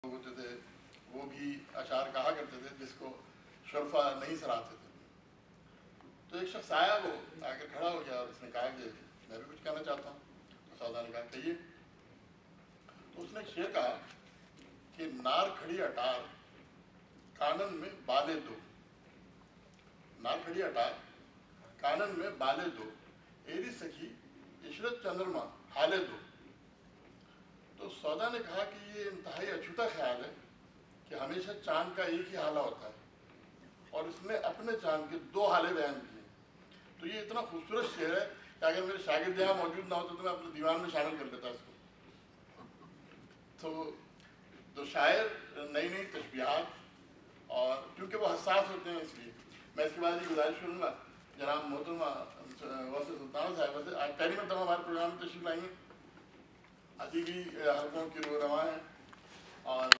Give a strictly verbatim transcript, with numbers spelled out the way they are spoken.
ہوتے تھے وہ بھی اشعار کہا کرتے تھے جس کو شرفا نہیں سراہتے تھے. تو ایک شخص آیا, وہ آ کے کھڑا ہو گیا اور اس نے کہا کہ میں بھی کچھ کہنا چاہتا ہوں. تو سودا نے کہا کہیے. تو اس نے ایک شعر کہا کہ نار کھڑی اٹار کانن میں بالے دو, نار کھڑی اٹار کانن میں بالے دو, ایری سکھی عشرت چندرما حالے دو. تو سودا نے کہا کہ یہ انتہائی اچھوتا خیال ہے کہ ہمیشہ چاند کا ایک ہی حالہ ہوتا ہے, اور اس نے اپنے چاند کے دو حالے بیان کیے. تو یہ اتنا خوبصورت شعر ہے کہ اگر میرے شاگرد یہاں موجود نہ ہوتے تو میں اپنے دیوان میں شامل کر دیتا اس کو. تو تو شاعر نئی نئی تشبیہات, اور کیونکہ وہ حساس ہوتے ہیں اس لیے میں اس کے بعد یہ گزارش کروں گا جناب محترمہ واسطہ سلطانہ صاحبہ سے. آج پہلی مرتبہ ہمارے پروگرام میں تشریف لائیں گے, ادبی حلقوں کی رو رواں ہیں, اور